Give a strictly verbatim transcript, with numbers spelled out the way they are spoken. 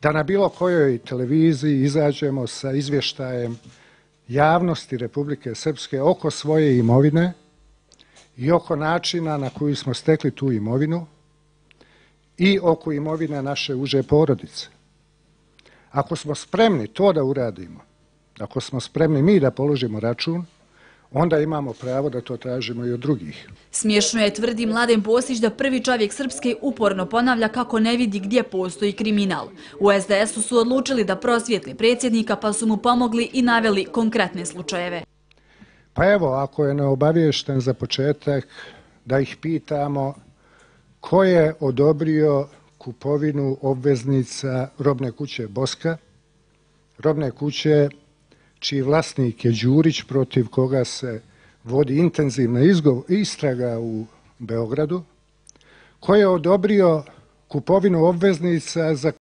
da na bilo kojoj televiziji izađemo sa izvještajem javnosti Republike Srpske oko svoje imovine i oko načina na koji smo stekli tu imovinu i oko imovine naše uže porodice. Ako smo spremni to da uradimo, ako smo spremni mi da položimo račun, onda imamo pravo da to tražimo i od drugih. Smiješno je, tvrdi Mladen Postić, da prvi čovjek Srpske uporno ponavlja kako ne vidi gdje postoji kriminal. U es de esu su odlučili da prosvijetli predsjednika, pa su mu pomogli i naveli konkretne slučajeve. Pa evo, ako je neobaviješten za početak, da ih pitamo ko je odobrio kupovinu obveznica robne kuće Boska, robne kuće čiji vlasnik je Đurić, protiv koga se vodi intenzivna istraga u Beogradu, ko je odobrio kupovinu obveznica za